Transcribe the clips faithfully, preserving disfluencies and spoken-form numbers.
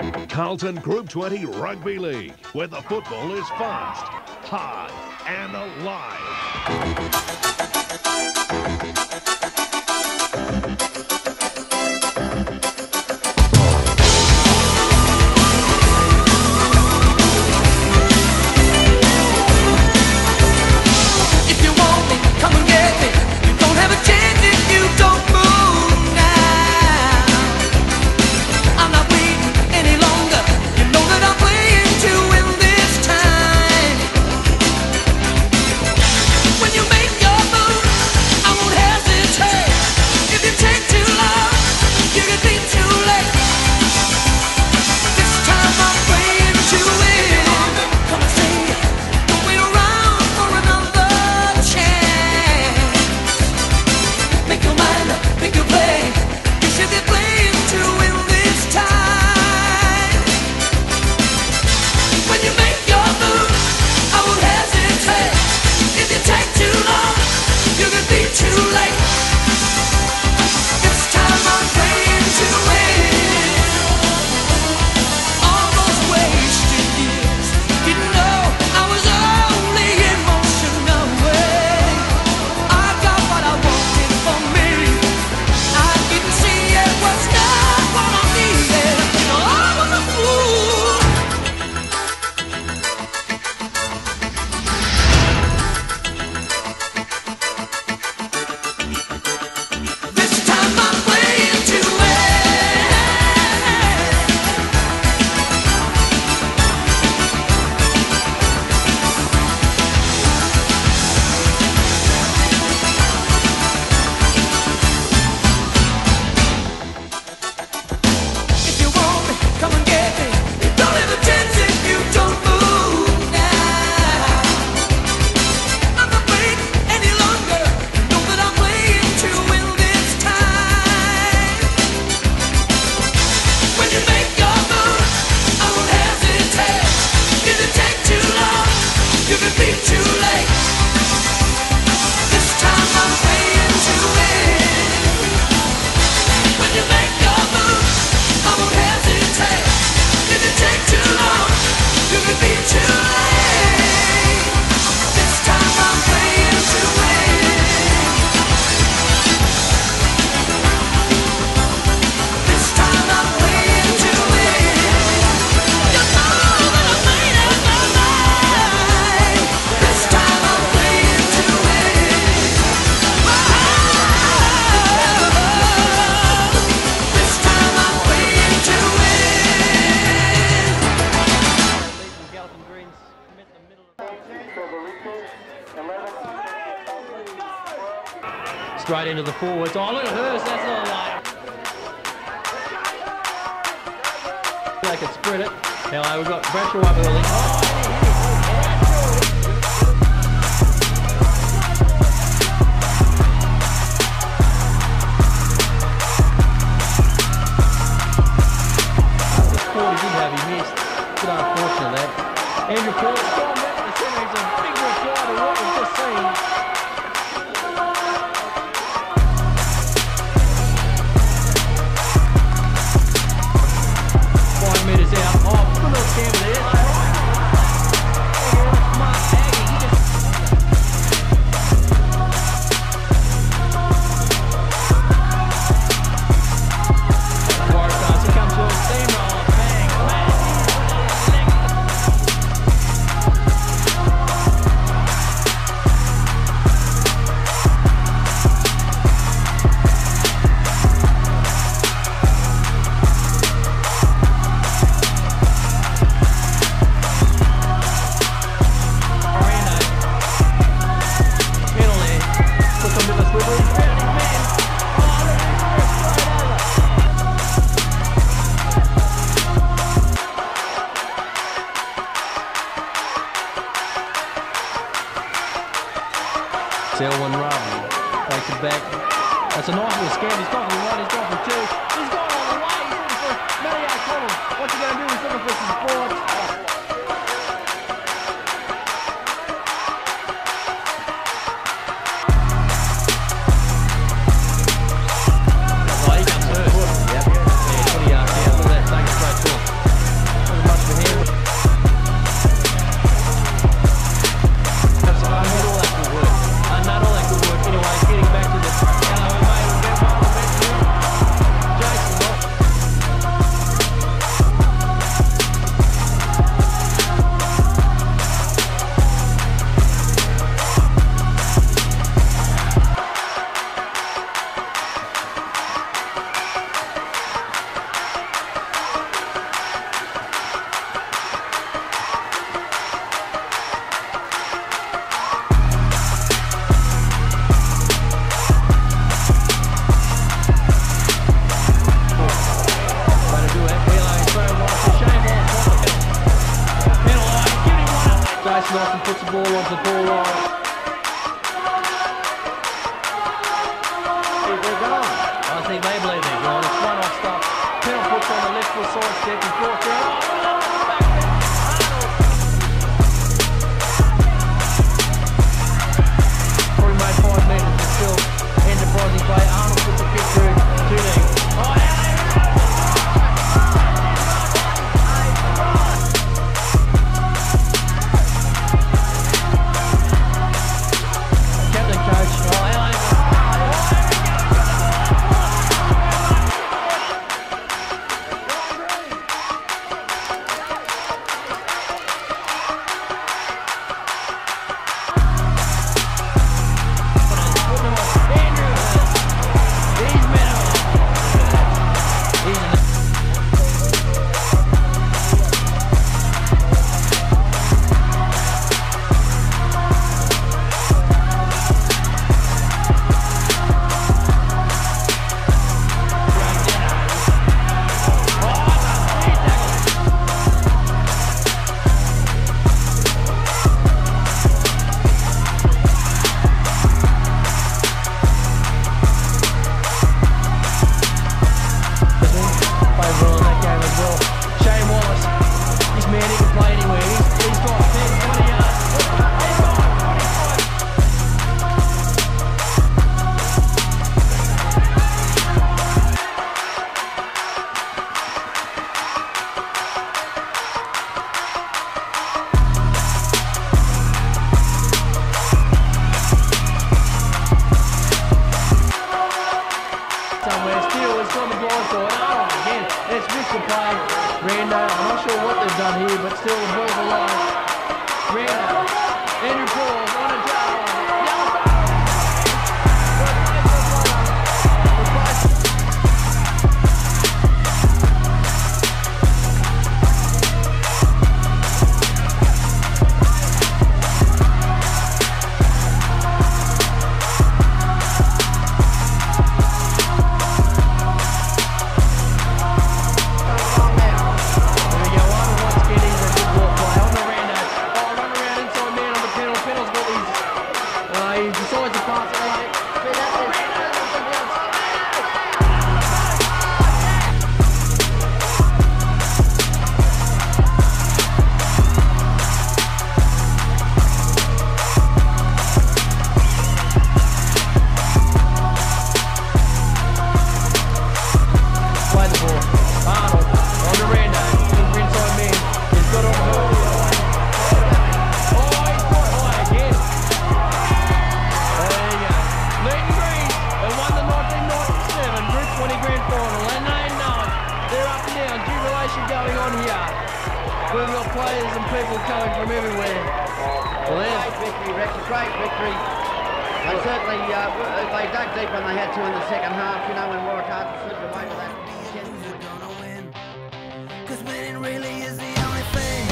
Carlton Group twenty Rugby League, where the football is fast, hard and alive. Straight into the forwards. Oh, look at Hurst. That's not a line. They could spread it. Now we've got Bradshaw up early. Oh, he did have, he missed. Bit unfortunate that. Andrew Paul, John back to the centre. He's a big reply to what we've just seen. Metres out. Oh, good little scamper there. Mark Aggie, he just... Waratahs, here comes George Steamroller. Bang, bang. Selwyn Rubb takes it back. That's a nice little scam. He's gone for one, he's gone for two. He's gone all the way. He's looking for Matty O'Connell. What's he going to do? He's looking for some support. Oh, he comes first. Yep. Yeah, twenty yards. Yeah, look at that. Take it straight to him. Tyson puts the ball onto Paul Lawrence. They're gone. I think they believe they're gone. It's one off stop. Pennell puts on the left foot side step and fourth down. Probably made five metres, but still enterprising play. Arnold puts a kick through two legs. Oh, captain coach. Oh, Rando, I'm not sure what they've done here, but still the ball's alive. Rando, Andrew Paul on a jar. Going on here. We've got players and people coming from everywhere. Well, great victory, Rex. A great victory. They certainly uh, they dug deep when they had to in the second half. You know, when Waratah slipped away with that. We're gonna win, 'cause winning really is the only thing.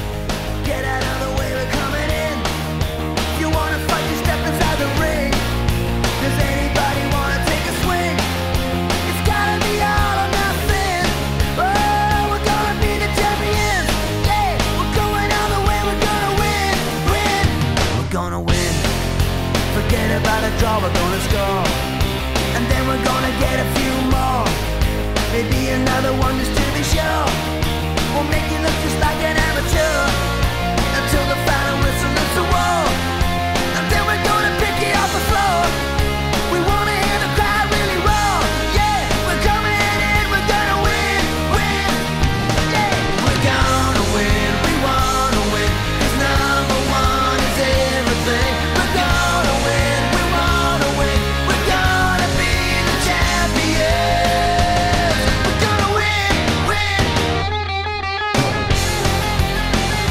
Get out of the way, we're coming in. If you wanna fight, you step inside the ring. Does anybody wanna take a swing? It's gotta be all or nothing. Oh, we're gonna be the champions. Yeah, we're going all the way, we're gonna win, win. We're gonna win. Forget about a draw, we're gonna score. And then we're gonna get a few more. Maybe another one just to be sure. We'll make you look just like an amateur. Until the final whistle is a war. And then we're gonna pick you off the floor. We wanna hear the crowd really roar. Yeah, we're coming in, we're gonna win, win. Yeah, we're gonna win, we wanna win. 'Cause number one is everything. We're gonna win, we wanna win. We're gonna be the champions. We're gonna win, win.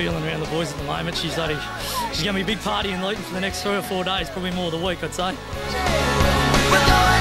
feeling around the boys at the moment. She's only, she's going to be a big party in Luton for the next three or four days, probably more of the week, I'd say.